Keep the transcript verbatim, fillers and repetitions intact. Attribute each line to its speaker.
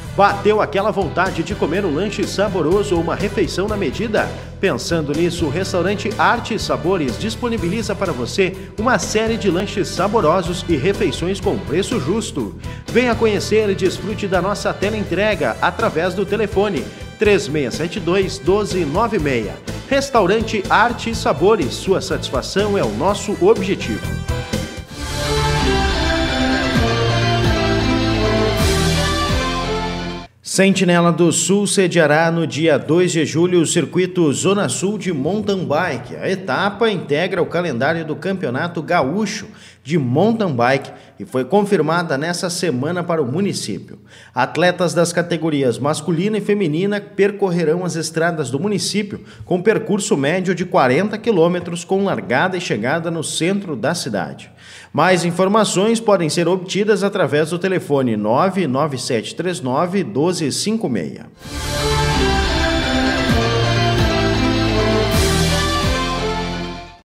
Speaker 1: Bateu aquela vontade de comer um lanche saboroso ou uma refeição na medida? Pensando nisso, o restaurante Arte e Sabores disponibiliza para você uma série de lanches saborosos e refeições com preço justo. Venha conhecer e desfrute da nossa teleentrega através do telefone três seis sete dois, um dois nove seis. Restaurante Arte e Sabores, sua satisfação é o nosso objetivo. Sentinela do Sul sediará no dia dois de julho o circuito Zona Sul de Mountain Bike. A etapa integra o calendário do Campeonato Gaúcho de Mountain Bike e foi confirmada nessa semana para o município. Atletas das categorias masculina e feminina percorrerão as estradas do município com percurso médio de quarenta quilômetros com largada e chegada no centro da cidade. Mais informações podem ser obtidas através do telefone nove nove sete três nove, um dois cinco seis.